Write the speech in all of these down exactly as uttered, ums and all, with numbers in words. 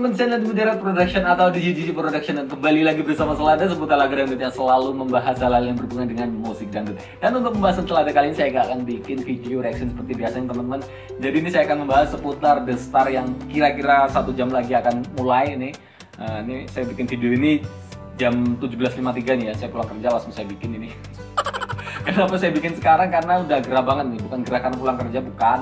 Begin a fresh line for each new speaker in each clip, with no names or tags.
teman-teman, channel Mudarat Production atau D J G G Production, dan kembali lagi bersama Selada seputar lagu dangdut yang selalu membahas hal-hal yang berhubungan dengan musik dangdut. Dan untuk membahas Selada kali ini saya gak akan bikin video reaction seperti biasanya teman-teman. Jadi ini saya akan membahas seputar The Star yang kira-kira satu jam lagi akan mulai nih. Nah, ini saya bikin video ini jam tujuh belas lima puluh tiga nih ya, saya pulang kerja langsung saya bikin ini. Kenapa saya bikin sekarang? Karena udah gerah banget nih, bukan gerah karena pulang kerja, bukan.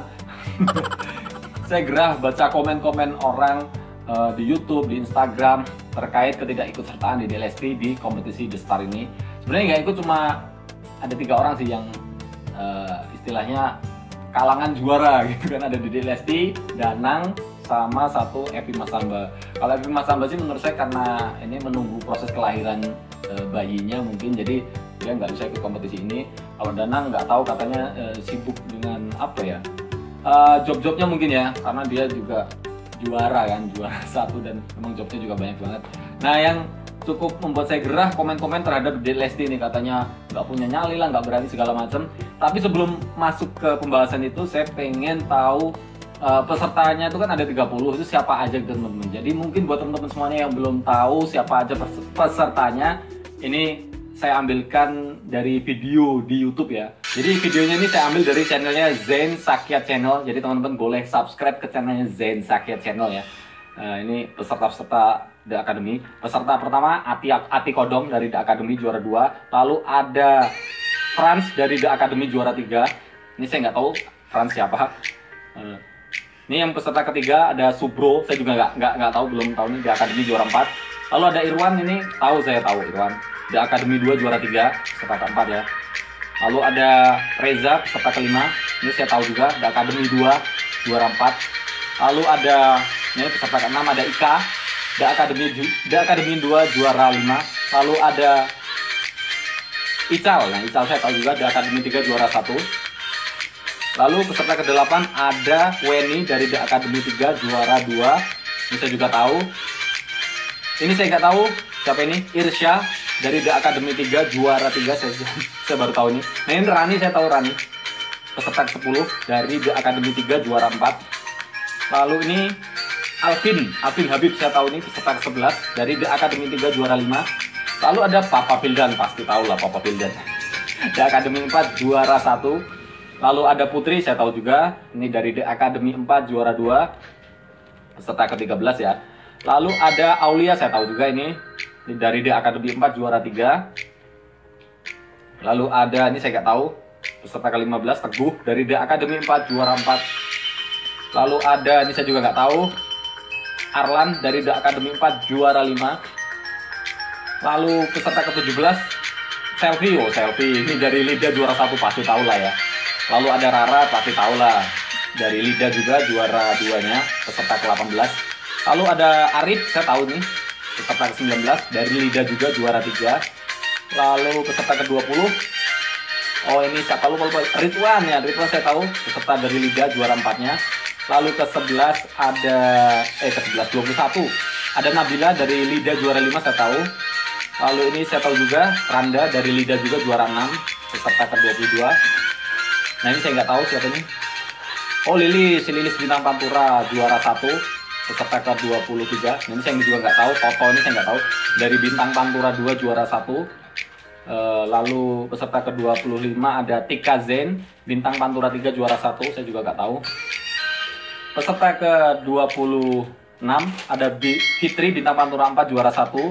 Saya gerah baca komen-komen orang uh, di YouTube, di Instagram terkait ketidakikutsertaan Dede Lesti di kompetisi The Star ini. Sebenarnya nggak ikut, cuma ada tiga orang sih yang uh, istilahnya kalangan juara gitu kan. Ada Dede Lesti, Danang, sama satu Evi Masamba. Kalau Evi Masamba sih menurut saya karena ini menunggu proses kelahiran uh, bayinya mungkin, jadi dia nggak bisa ikut kompetisi ini. Kalau Danang nggak tahu, katanya uh, sibuk dengan apa ya, uh, job-jobnya mungkin ya, karena dia juga juara kan, juara satu, dan memang jobnya juga banyak banget. Nah, yang cukup membuat saya gerah komen-komen terhadap Dede Lesti ini, katanya nggak punya nyali lah, nggak berani segala macam. Tapi sebelum masuk ke pembahasan itu, saya pengen tahu uh, pesertanya itu kan ada tiga puluh, itu siapa aja gitu teman-teman. Jadi mungkin buat teman-teman semuanya yang belum tahu siapa aja pesertanya, ini saya ambilkan dari video di YouTube ya. Jadi videonya ini saya ambil dari channelnya Zain Sakyat Channel. Jadi teman-teman boleh subscribe ke channelnya Zain Sakyat Channel ya. Nah, ini peserta-peserta The Academy. Peserta pertama Ati, Ati Kodong dari The Academy juara dua. Lalu ada Franz dari The Academy juara tiga. Ini saya nggak tahu Franz siapa. Uh, ini yang peserta ketiga ada Subro. Saya juga nggak nggak nggak tahu, belum tahu nih. The Academy juara empat. Lalu ada Irwan, ini tahu, saya tahu Irwan. The Academy dua juara tiga, peserta keempat ya. Lalu ada Reza, peserta kelima. Ini saya tahu juga, The Academy dua juara empat. Lalu ada, ini peserta keenam, ada Ika, The Academy The Academy dua juara lima. Lalu ada Ical. Nah, Ical saya tahu juga, The Academy tiga juara satu. Lalu peserta kedelapan ada Weni dari The Academy tiga juara dua. Ini saya juga tahu. Ini saya nggak tahu siapa ini. Irsya dari The Academy tiga juara tiga, saya, saya baru tahu ini. Nah, ini Rani, saya tahu Rani, peserta sepuluh dari The Academy tiga juara empat. Lalu ini Alvin, Alvin Habib, saya tahu ini peserta sebelas dari The Academy tiga juara lima. Lalu ada Papa Pildan, pasti tahu lah Papa Pildan. The Academy empat juara satu. Lalu ada Putri, saya tahu juga, ini dari The Academy empat juara dua, peserta ke tiga belas ya. Lalu ada Aulia, saya tahu juga ini, ini dari The Academy empat juara tiga. Lalu ada, ini saya nggak tahu, peserta ke lima belas Teguh dari The Academy empat juara empat. Lalu ada, ini saya juga nggak tahu, Arlan dari The Academy empat juara lima. Lalu peserta ke tujuh belas Selfie, oh Selfie, ini dari Lida juara satu, pasti tahu lah ya. Lalu ada Rara, pasti tahu lah, dari Lida juga juara duanya, peserta ke delapan belas. Lalu ada Arif, saya tahu nih, peserta ke sembilan belas, dari Lida juga juara tiga. Lalu peserta ke dua puluh, oh ini siapa, lupa lupa, Ridwan ya, Ridwan saya tahu, peserta dari Lida juara empatnya. Lalu ke sebelas ada, eh ke sebelas, dua puluh satu, ada Nabila dari Lida juara lima, saya tahu. Lalu ini saya tahu juga, Randa dari Lida juga juara enam, peserta ke dua puluh dua. Nah, ini saya nggak tahu siapa ini. Oh, Lilis, si Lilis Bintang Pantura juara satu, peserta ke dua puluh tiga. Ini saya juga nggak tahu. Toto ini saya nggak tahu, dari Bintang Pantura dua juara satu. E, lalu peserta ke dua puluh lima ada Tika Zen, Bintang Pantura tiga juara satu, saya juga nggak tahu. Peserta ke dua puluh enam ada Fitri, Bintang Pantura empat juara satu.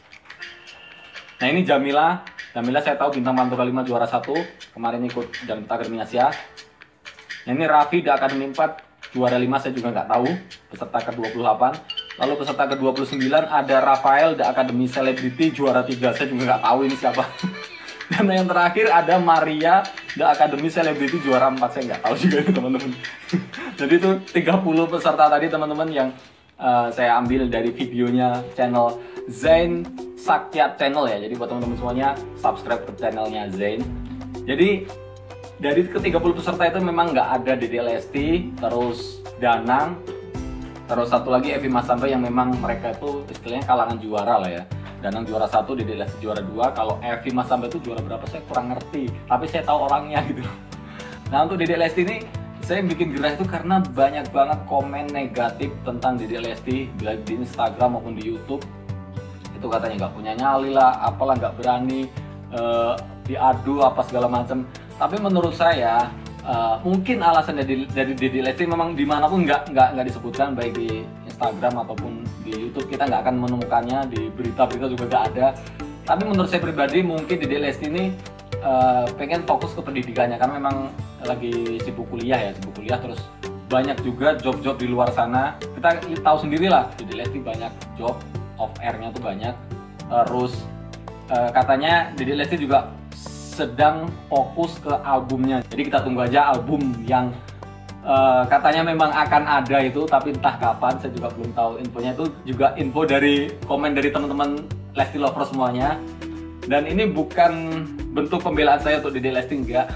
Nah, ini Jamila, Jamila saya tahu, Bintang Pantura lima juara satu, kemarin ikut Dangdut Academy Asia. Nah, ini Raffi The Academy empat juara lima, saya juga nggak tahu, peserta ke dua puluh delapan. Lalu peserta ke dua puluh sembilan ada Rafael The Academy Celebrity juara tiga, saya juga nggak tahu ini siapa. Dan yang terakhir ada Maria The Academy Celebrity juara empat, saya nggak tahu juga ini teman-teman. Jadi itu tiga puluh peserta tadi teman-teman yang uh, saya ambil dari videonya channel Zain Sakyat Channel ya. Jadi buat teman-teman semuanya, subscribe ke channelnya Zain. Jadi dari ke tiga puluh peserta itu memang nggak ada Dede Lesti, terus Danang, terus satu lagi Evi Masamba yang memang mereka itu istilahnya kalangan juara lah ya. Danang juara satu, Dede Lesti juara dua. Kalau Evi Masamba itu juara berapa saya kurang ngerti, tapi saya tahu orangnya gitu. Nah, untuk Dede Lesti ini saya yang bikin gerah itu karena banyak banget komen negatif tentang Dede Lesti, baik di Instagram maupun di YouTube. Itu katanya nggak punya nyali lah, apalah nggak berani uh, diadu apa segala macam. Tapi menurut saya uh, mungkin alasan dari dari Dede Lesti memang dimanapun nggak nggak nggak disebutkan, baik di Instagram ataupun di YouTube kita nggak akan menemukannya, di berita-berita juga nggak ada. Tapi menurut saya pribadi mungkin Dede Lesti ini Uh, pengen fokus ke pendidikannya karena memang lagi sibuk kuliah ya, sibuk kuliah terus banyak juga job-job di luar sana. Kita tahu sendiri lah, Dede Lesti banyak job, off air-nya tuh banyak. Terus uh, katanya Dede Lesti juga sedang fokus ke albumnya. Jadi kita tunggu aja album yang uh, katanya memang akan ada itu, tapi entah kapan, saya juga belum tahu infonya. Itu juga info dari komen dari teman-teman Lesti Lovers semuanya. Dan ini bukan bentuk pembelaan saya untuk Dede Lesti, enggak.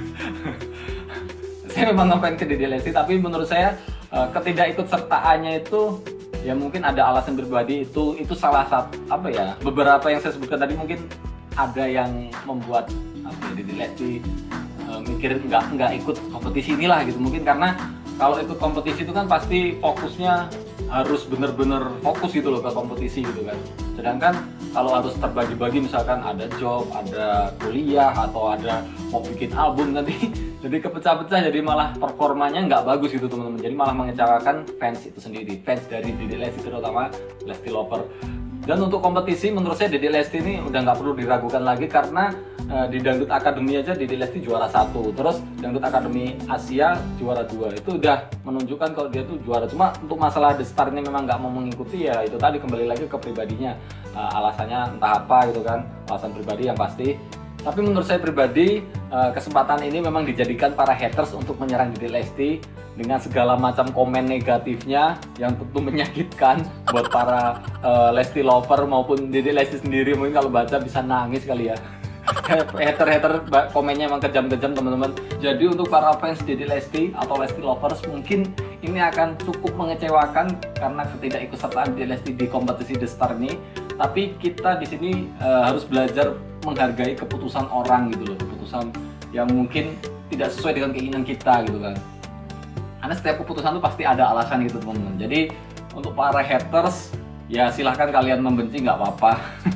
Saya memang ngapain ke Dede Lesti, tapi menurut saya ketidakikutsertaannya itu ya mungkin ada alasan pribadi. Itu itu salah satu apa ya, beberapa yang saya sebutkan tadi mungkin ada yang membuat apa ya, Dede Lesti uh, mikir enggak enggak ikut kompetisi inilah gitu. Mungkin karena kalau ikut kompetisi itu kan pasti fokusnya harus bener-bener fokus gitu loh ke kompetisi gitu kan. Sedangkan kalau harus terbagi-bagi, misalkan ada job, ada kuliah, atau ada mau bikin album nanti jadi kepecah-pecah, jadi malah performanya nggak bagus gitu teman-teman. Jadi malah mengecewakan fans itu sendiri, fans dari Dede Lesti terutama Lesti Lover. Dan untuk kompetisi menurut saya Dede Lesti ini udah nggak perlu diragukan lagi karena uh, di Dangdut Academy aja Dede Lesti juara satu, terus Dangdut Academy Asia juara dua, itu udah menunjukkan kalau dia tuh juara. Cuma untuk masalah The Star ini memang nggak mau mengikuti, ya itu tadi kembali lagi ke pribadinya, uh, alasannya entah apa gitu kan, alasan pribadi yang pasti. Tapi menurut saya pribadi kesempatan ini memang dijadikan para haters untuk menyerang Dede Lesti dengan segala macam komen negatifnya yang tentu menyakitkan buat para uh, Lesti Lover maupun Dede Lesti sendiri. Mungkin kalau baca bisa nangis kali ya. Hater-hater komennya emang kejam-kejam teman-teman. Jadi untuk para fans Dede Lesti atau Lesti Lovers mungkin ini akan cukup mengecewakan karena ketidakikutsertaan Dede Lesti di kompetisi The Star ini. Tapi kita di sini uh, harus belajar menghargai keputusan orang gitu loh, keputusan yang mungkin tidak sesuai dengan keinginan kita gitu kan. Karena setiap keputusan itu pasti ada alasan gitu teman-teman. Jadi untuk para haters ya silahkan kalian membenci, nggak apa-apa.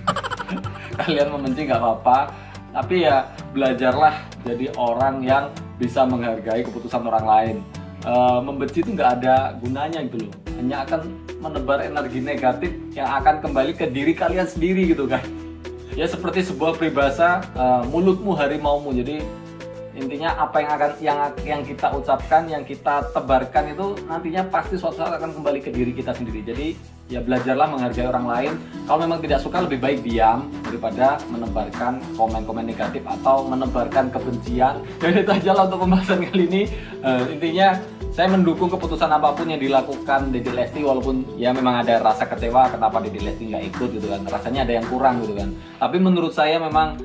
Kalian membenci nggak apa-apa, tapi ya belajarlah jadi orang yang bisa menghargai keputusan orang lain. E, membenci itu nggak ada gunanya gitu loh, hanya akan menebar energi negatif yang akan kembali ke diri kalian sendiri gitu kan. Ya seperti sebuah peribahasa, e, mulutmu harimaumu. Jadi intinya apa yang akan yang yang kita ucapkan, yang kita tebarkan itu nantinya pasti suatu saat akan kembali ke diri kita sendiri. Jadi ya belajarlah menghargai orang lain. Kalau memang tidak suka lebih baik diam daripada menebarkan komen-komen negatif atau menebarkan kebencian. Jadi itu aja lah untuk pembahasan kali ini. Uh, intinya saya mendukung keputusan apapun yang dilakukan Dede Lesti, walaupun ya memang ada rasa kecewa kenapa Dede Lesti nggak ikut gitu kan. Rasanya ada yang kurang gitu kan. Tapi menurut saya memang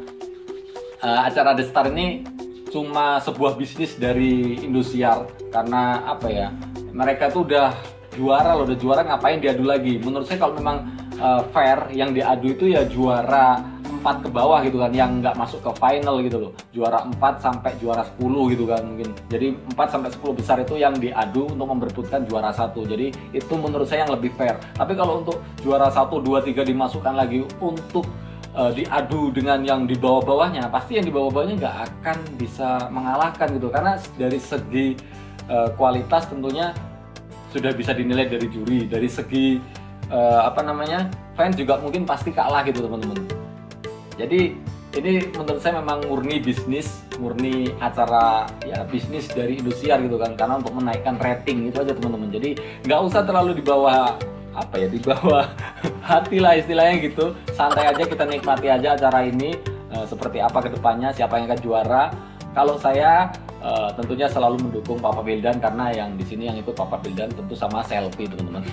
uh, acara The Star ini cuma sebuah bisnis dari Indosiar, karena apa ya, mereka tuh udah juara loh, udah juara ngapain diadu lagi. Menurut saya kalau memang uh, fair, yang diadu itu ya juara empat ke bawah gitu kan, yang nggak masuk ke final gitu loh, juara empat sampai juara sepuluh gitu kan mungkin. Jadi empat sampai sepuluh besar itu yang diadu untuk memperebutkan juara satu. Jadi itu menurut saya yang lebih fair. Tapi kalau untuk juara satu, dua, tiga dimasukkan lagi untuk Uh, diadu dengan yang di bawah-bawahnya, pasti yang di bawah-bawahnya nggak akan bisa mengalahkan gitu, karena dari segi uh, kualitas tentunya sudah bisa dinilai dari juri, dari segi uh, apa namanya fans juga mungkin pasti kalah gitu teman-teman. Jadi ini menurut saya memang murni bisnis, murni acara ya bisnis dari Indosiar gitu kan, karena untuk menaikkan rating itu aja teman-teman. Jadi nggak usah terlalu di bawah apa ya, di bawah hati lah istilahnya gitu. Santai aja, kita nikmati aja acara ini, e, seperti apa kedepannya, siapa yang akan juara. Kalau saya e, tentunya selalu mendukung Papa Wildan, karena yang di sini yang ikut Papa Wildan tentu sama Selfie teman-teman.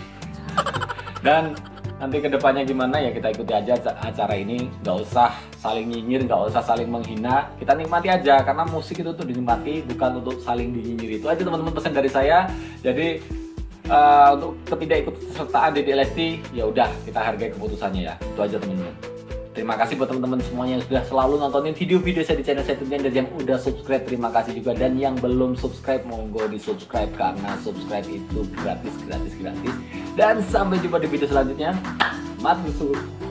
Dan nanti kedepannya gimana ya kita ikuti aja acara ini, nggak usah saling nyinyir, nggak usah saling menghina, kita nikmati aja, karena musik itu tuh dinikmati, bukan untuk saling dinyinyir. Itu aja teman-teman pesan dari saya. Jadi Uh, untuk ketidakikutsertaan Dede Lesti, ya udah kita hargai keputusannya ya. Itu aja teman-teman. Terima kasih buat teman-teman semuanya yang sudah selalu nontonin video-video saya di channel saya tentunya, dan yang udah subscribe terima kasih juga, dan yang belum subscribe monggo di subscribe karena subscribe itu gratis gratis gratis. Dan sampai jumpa di video selanjutnya. Mat musuh.